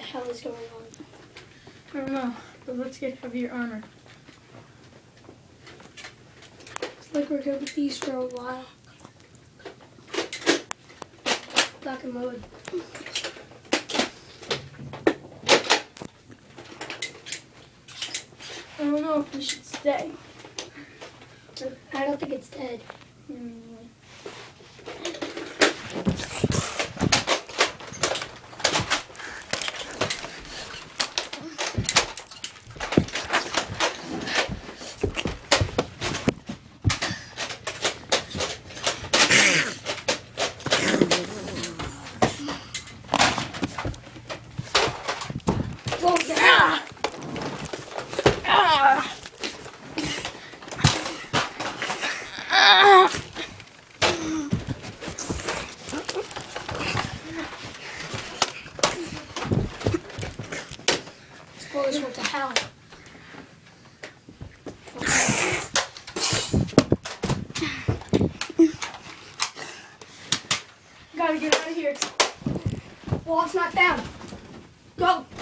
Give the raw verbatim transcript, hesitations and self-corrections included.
hell is going on? I don't know, but let's get heavier armor. It's like we're going to be these for a while. Back in mode. I don't know if we should stay. I don't think it's dead. Mm. Go down. Ah. Let's blow this one to hell. Gotta get out of here. Well, it's not down. Go.